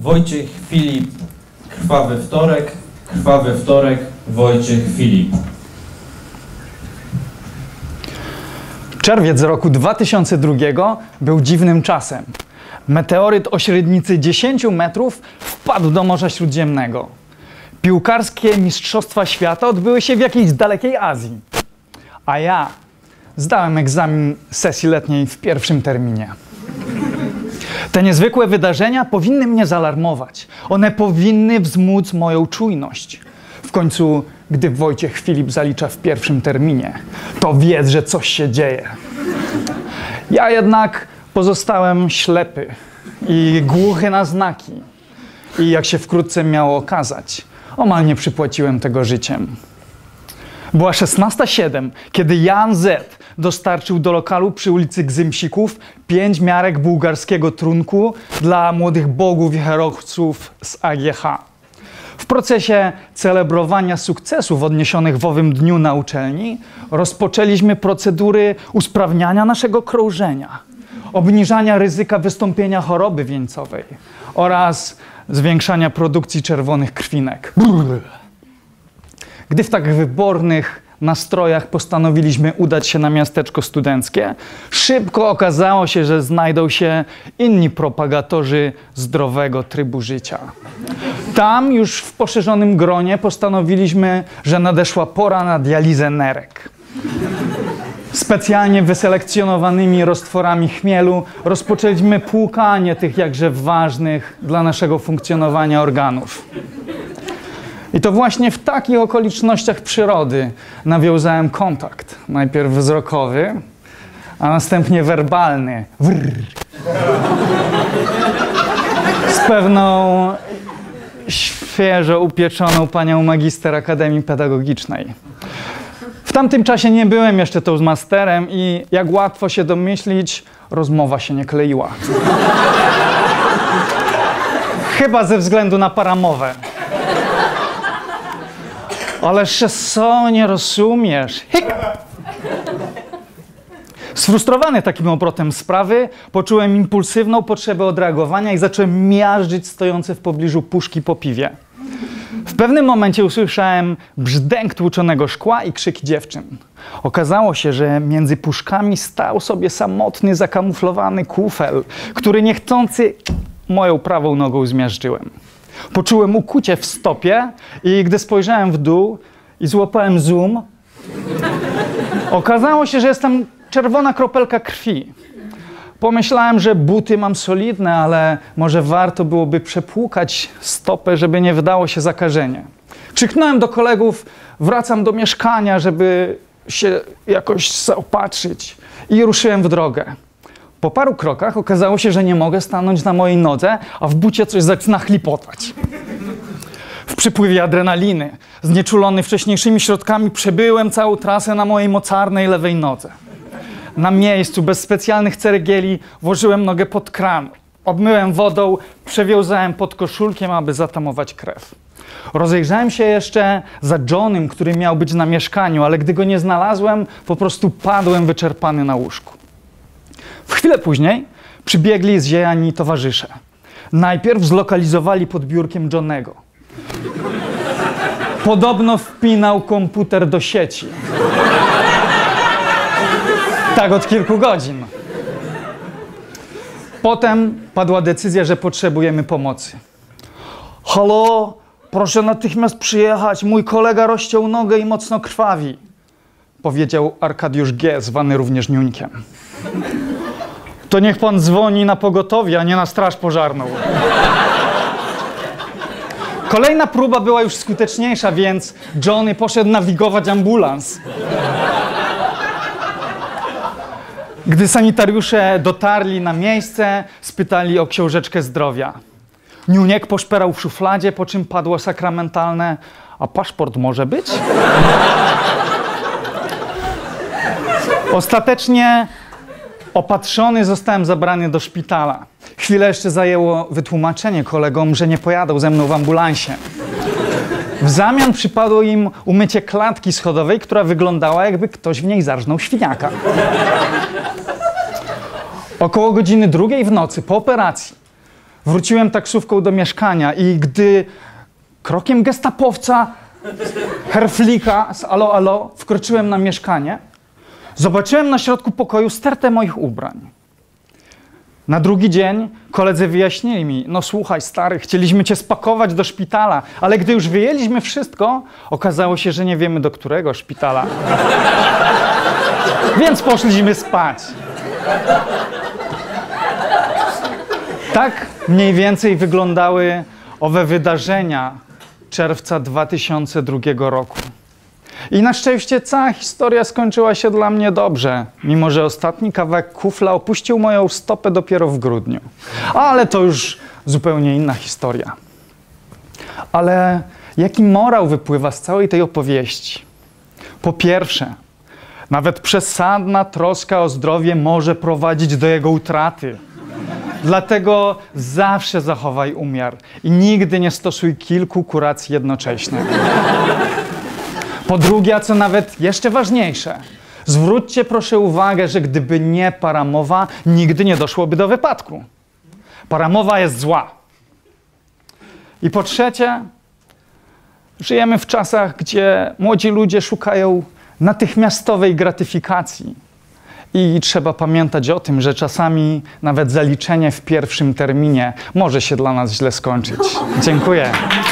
Wojciech Filip, krwawy wtorek, Wojciech Filip. Czerwiec roku 2002 był dziwnym czasem. Meteoryt o średnicy 10 metrów wpadł do Morza Śródziemnego. Piłkarskie mistrzostwa świata odbyły się w jakiejś dalekiej Azji. A ja zdałem egzamin sesji letniej w pierwszym terminie. Te niezwykłe wydarzenia powinny mnie zaalarmować. One powinny wzmóc moją czujność. W końcu, gdy Wojciech Filip zalicza w pierwszym terminie, to wiedz, że coś się dzieje. Ja jednak pozostałem ślepy i głuchy na znaki. I jak się wkrótce miało okazać, omal nie przypłaciłem tego życiem. Była 16:07, kiedy Jan Z. dostarczył do lokalu przy ulicy Gzymsików 5 miarek bułgarskiego trunku dla młodych bogów i herowców z AGH. W procesie celebrowania sukcesów odniesionych w owym dniu na uczelni rozpoczęliśmy procedury usprawniania naszego krążenia, obniżania ryzyka wystąpienia choroby wieńcowej oraz zwiększania produkcji czerwonych krwinek. Gdy w tak wybornych nastrojach postanowiliśmy udać się na miasteczko studenckie, szybko okazało się, że znajdą się inni propagatorzy zdrowego trybu życia. Tam już w poszerzonym gronie postanowiliśmy, że nadeszła pora na dializę nerek. Specjalnie wyselekcjonowanymi roztworami chmielu rozpoczęliśmy płukanie tych jakże ważnych dla naszego funkcjonowania organów. I to właśnie w takich okolicznościach przyrody nawiązałem kontakt. Najpierw wzrokowy, a następnie werbalny. Z pewną świeżo upieczoną panią magister Akademii Pedagogicznej. W tamtym czasie nie byłem jeszcze toastmasterem i jak łatwo się domyślić, rozmowa się nie kleiła. Chyba ze względu na paramowę. Ależ co, nie rozumiesz? Hik! Sfrustrowany takim obrotem sprawy, poczułem impulsywną potrzebę odreagowania i zacząłem miażdżyć stojące w pobliżu puszki po piwie. W pewnym momencie usłyszałem brzdęk tłuczonego szkła i krzyki dziewczyn. Okazało się, że między puszkami stał sobie samotny, zakamuflowany kufel, który niechcący moją prawą nogą zmiażdżyłem. Poczułem ukucie w stopie i gdy spojrzałem w dół i złapałem zoom, okazało się, że jest tam czerwona kropelka krwi. Pomyślałem, że buty mam solidne, ale może warto byłoby przepłukać stopę, żeby nie wydało się zakażenie. Krzyknąłem do kolegów, wracam do mieszkania, żeby się jakoś zaopatrzyć i ruszyłem w drogę. Po paru krokach okazało się, że nie mogę stanąć na mojej nodze, a w bucie coś zaczyna chlipotać. W przypływie adrenaliny, znieczulony wcześniejszymi środkami, przebyłem całą trasę na mojej mocarnej lewej nodze. Na miejscu, bez specjalnych ceregieli, włożyłem nogę pod kran. Obmyłem wodą, przewiązałem pod koszulkiem, aby zatamować krew. Rozejrzałem się jeszcze za Johnem, który miał być na mieszkaniu, ale gdy go nie znalazłem, po prostu padłem wyczerpany na łóżku. W chwilę później przybiegli zziejani towarzysze. Najpierw zlokalizowali pod biurkiem Johnego. Podobno wpinał komputer do sieci. Tak od kilku godzin. Potem padła decyzja, że potrzebujemy pomocy. Halo, proszę natychmiast przyjechać. Mój kolega rozciął nogę i mocno krwawi. Powiedział Arkadiusz G., zwany również Niuńkiem. To niech pan dzwoni na pogotowie, a nie na straż pożarną. Kolejna próba była już skuteczniejsza, więc Johnny poszedł nawigować ambulans. Gdy sanitariusze dotarli na miejsce, spytali o książeczkę zdrowia. Niuniek poszperał w szufladzie, po czym padło sakramentalne: a paszport może być? Ostatecznie opatrzony zostałem zabrany do szpitala. Chwilę jeszcze zajęło wytłumaczenie kolegom, że nie pojadą ze mną w ambulansie. W zamian przypadło im umycie klatki schodowej, która wyglądała, jakby ktoś w niej zarżnął świniaka. Około godziny 2 w nocy po operacji Wróciłem taksówką do mieszkania i gdy krokiem gestapowca, herflika z alo, alo, wkroczyłem na mieszkanie, zobaczyłem na środku pokoju stertę moich ubrań. Na drugi dzień koledzy wyjaśnili mi, no słuchaj stary, chcieliśmy cię spakować do szpitala, ale gdy już wyjęliśmy wszystko, okazało się, że nie wiemy do którego szpitala. Więc poszliśmy spać. Tak mniej więcej wyglądały owe wydarzenia czerwca 2002 roku. I na szczęście cała historia skończyła się dla mnie dobrze, mimo że ostatni kawałek kufla opuścił moją stopę dopiero w grudniu. Ale to już zupełnie inna historia. Ale jaki morał wypływa z całej tej opowieści? Po pierwsze, nawet przesadna troska o zdrowie może prowadzić do jego utraty. Dlatego zawsze zachowaj umiar i nigdy nie stosuj kilku kuracji jednocześnie. Po drugie, a co nawet jeszcze ważniejsze, zwróćcie proszę uwagę, że gdyby nie paramowa, nigdy nie doszłoby do wypadku. Paramowa jest zła. I po trzecie, żyjemy w czasach, gdzie młodzi ludzie szukają natychmiastowej gratyfikacji. I trzeba pamiętać o tym, że czasami nawet zaliczenie w pierwszym terminie może się dla nas źle skończyć. Dziękuję.